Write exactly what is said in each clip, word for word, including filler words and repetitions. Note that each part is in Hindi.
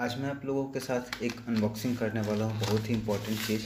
आज मैं आप लोगों के साथ एक अनबॉक्सिंग करने वाला हूँ, बहुत ही इम्पोर्टेंट चीज़।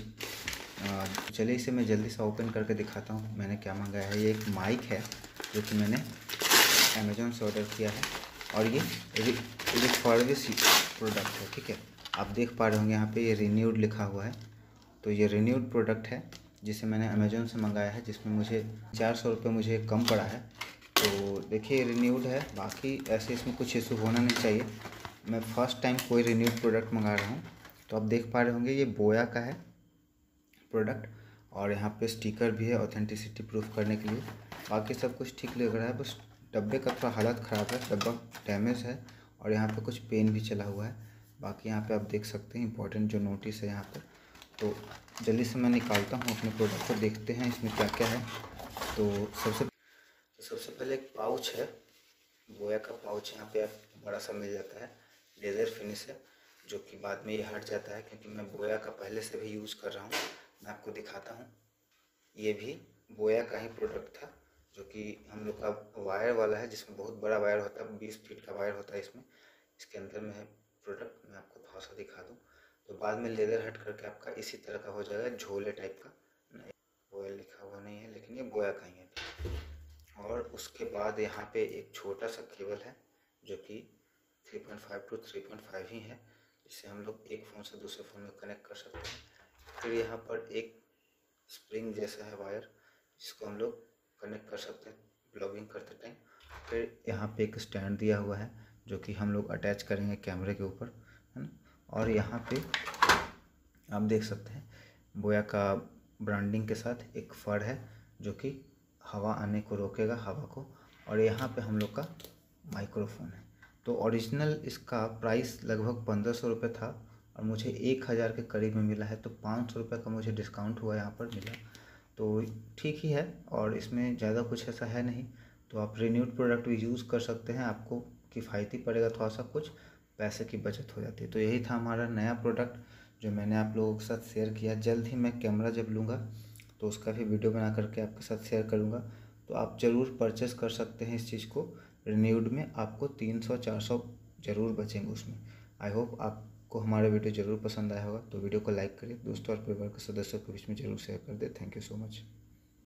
चलिए इसे मैं जल्दी से ओपन करके दिखाता हूँ मैंने क्या मंगाया है। ये एक माइक है जो कि मैंने अमेज़ॉन से ऑर्डर किया है और ये रिफर्बिश्ड प्रोडक्ट है, ठीक है। आप देख पा रहे होंगे यहाँ पे ये रिन्यूड लिखा हुआ है। तो ये रिन्यूड प्रोडक्ट है जिसे मैंने अमेज़ॉन से मंगाया है, जिसमें मुझे चार सौ रुपये मुझे कम पड़ा है। तो देखिए रिन्यूड है, बाकी ऐसे इसमें कुछ इशू होना नहीं चाहिए। मैं फ़र्स्ट टाइम कोई रिन्यूड प्रोडक्ट मंगा रहा हूँ। तो आप देख पा रहे होंगे ये बोया का है प्रोडक्ट और यहाँ पे स्टिकर भी है ऑथेंटिसिटी प्रूफ करने के लिए। बाकी सब कुछ ठीक लग रहा है, बस डब्बे का थोड़ा हालत ख़राब है, डब्बा डैमेज है और यहाँ पे कुछ पेन भी चला हुआ है। बाकी यहाँ पे आप देख सकते हैं इंपॉर्टेंट जो नोटिस है यहाँ पर। तो जल्दी से मैं निकालता हूँ अपने प्रोडक्ट को, देखते हैं इसमें क्या क्या है। तो सबसे तो सबसे पहले एक पाउच है, बोया का पाउच। यहाँ पे आप बड़ा सा मिल जाता है, लेदर फिनिश है, जो कि बाद में ये हट जाता है क्योंकि मैं बोया का पहले से भी यूज़ कर रहा हूँ। मैं आपको दिखाता हूँ, ये भी बोया का ही प्रोडक्ट था जो कि हम लोग का वायर वाला है, जिसमें बहुत बड़ा वायर होता है, बीस फीट का वायर होता है इसमें। इसके अंदर में है प्रोडक्ट, मैं आपको थोड़ा सा दिखा दूँ तो बाद में लेदर हट करके आपका इसी तरह का हो जाएगा, झोले टाइप का। नहीं, बोया लिखा हुआ नहीं है लेकिन ये बोया का ही है। और उसके बाद यहाँ पे एक छोटा सा केबल है जो कि three point five to three point five ही है, जिससे हम लोग एक फ़ोन से दूसरे फ़ोन में कनेक्ट कर सकते हैं। फिर यहाँ पर एक स्प्रिंग जैसा है वायर, जिसको हम लोग कनेक्ट कर सकते हैं ब्लॉगिंग करते टाइम। फिर यहाँ पे एक स्टैंड दिया हुआ है जो कि हम लोग अटैच करेंगे कैमरे के ऊपर, है ना। और यहाँ पे आप देख सकते हैं बोया का ब्रांडिंग के साथ एक फर है जो कि हवा आने को रोकेगा, हवा को। और यहाँ पे हम लोग का माइक्रोफोन है। तो ओरिजिनल इसका प्राइस लगभग पंद्रह सौ रुपये था और मुझे एक हज़ार के करीब में मिला है। तो पाँच सौ रुपये का मुझे डिस्काउंट हुआ यहाँ पर मिला, तो ठीक ही है और इसमें ज़्यादा कुछ ऐसा है नहीं। तो आप रिन्यूड प्रोडक्ट भी यूज़ कर सकते हैं, आपको किफ़ायती पड़ेगा, थोड़ा सा कुछ पैसे की बचत हो जाती है। तो यही था हमारा नया प्रोडक्ट जो मैंने आप लोगों के साथ शेयर किया। जल्द ही मैं कैमरा जब लूँगा तो उसका भी वीडियो बना करके आपके साथ शेयर करूँगा। तो आप ज़रूर परचेस कर सकते हैं इस चीज़ को। रिन्यूड में आपको तीन सौ चार सौ ज़रूर बचेंगे उसमें। आई होप आपको हमारा वीडियो ज़रूर पसंद आया होगा। तो वीडियो को लाइक करिए, दोस्तों और परिवार के सदस्यों के बीच में ज़रूर शेयर कर दें। Thank you so much.